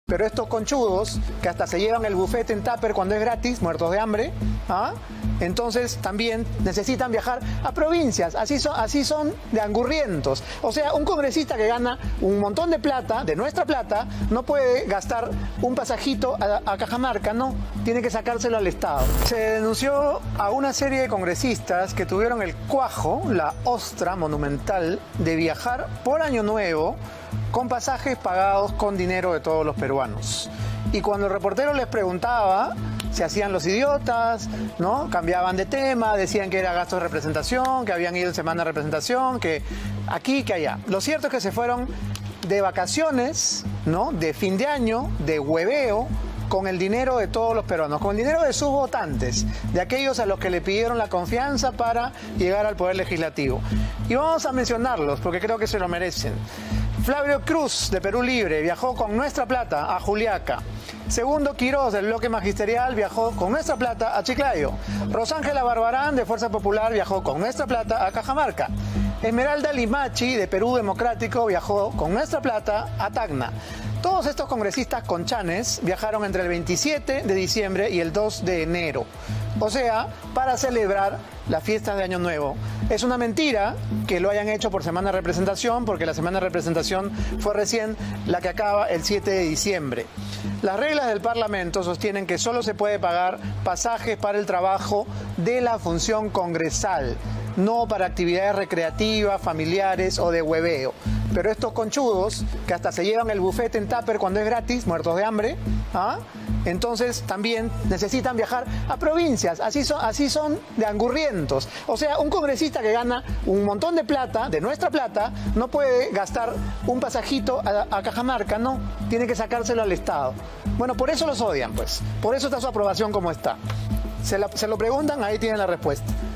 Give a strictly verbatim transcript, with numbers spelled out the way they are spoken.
Pero estos conchudos, que hasta se llevan el buffet en tupper cuando es gratis, muertos de hambre, ¿ah? Entonces también necesitan viajar a provincias, así son, así son de angurrientos. O sea, un congresista que gana un montón de plata, de nuestra plata, no puede gastar un pasajito a, a Cajamarca, no, tiene que sacárselo al Estado. Se denunció a una serie de congresistas que tuvieron el cuajo, la ostra monumental, de viajar por Año Nuevo con pasajes pagados con dinero de todos los peruanos. Y cuando el reportero les preguntaba, se hacían los idiotas, ¿no? Cambiaban de tema, decían que era gasto de representación, que habían ido en semana de representación, que aquí, que allá. Lo cierto es que se fueron de vacaciones, ¿no? De fin de año, de hueveo, con el dinero de todos los peruanos, con el dinero de sus votantes, de aquellos a los que le pidieron la confianza para llegar al Poder Legislativo. Y vamos a mencionarlos porque creo que se lo merecen. Flavio Cruz, de Perú Libre, viajó con nuestra plata a Juliaca. Segundo Quiroz, del Bloque Magisterial, viajó con nuestra plata a Chiclayo. Rosángela Barbarán, de Fuerza Popular, viajó con nuestra plata a Cajamarca. Esmeralda Limachi, de Perú Democrático, viajó con nuestra plata a Tacna. Todos estos congresistas conchanes viajaron entre el veintisiete de diciembre y el dos de enero. O sea, para celebrar las fiestas de Año Nuevo. Es una mentira que lo hayan hecho por semana de representación, porque la semana de representación fue recién la que acaba el siete de diciembre. Las reglas del Parlamento sostienen que solo se puede pagar pasajes para el trabajo de la función congresal, no para actividades recreativas, familiares o de hueveo. Pero estos conchudos, que hasta se llevan el buffet en tupper cuando es gratis, muertos de hambre, ¿ah? Entonces también necesitan viajar a provincias, así son, así son de angurrientos. O sea, un congresista que gana un montón de plata, de nuestra plata, no puede gastar un pasajito a, a Cajamarca, no, tiene que sacárselo al Estado. Bueno, por eso los odian, pues, por eso está su aprobación como está. Se, la, se lo preguntan, ahí tienen la respuesta.